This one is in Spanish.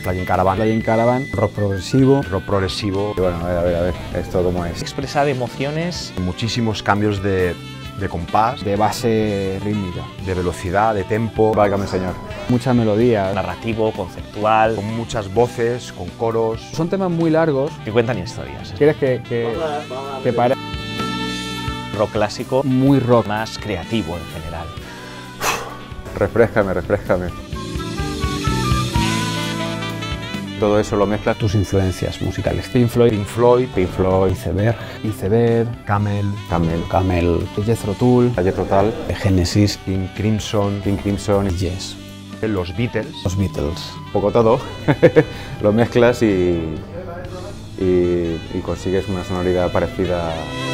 Flying Caravan. Flying Caravan, rock progresivo. Rock progresivo. Y bueno, a ver, ¿esto cómo es? Expresar emociones. Muchísimos cambios de compás, De base rítmica. de velocidad, de tempo. Válgame señor. Muchas melodías. Narrativo, conceptual. Con muchas voces, con coros. Son temas muy largos. Que cuentan historias. ¿Quieres que pare? Rock clásico, Muy rock. más creativo en general. Refréscame. Todo eso lo mezclas. Tus influencias musicales. Pink Floyd, Pink Floyd, Iceberg, Camel, Camel, Jethro Tull, Jethro Tull, Genesis, King Crimson, Yes, los Beatles. los Beatles. un poco todo. Lo mezclas y consigues una sonoridad parecida.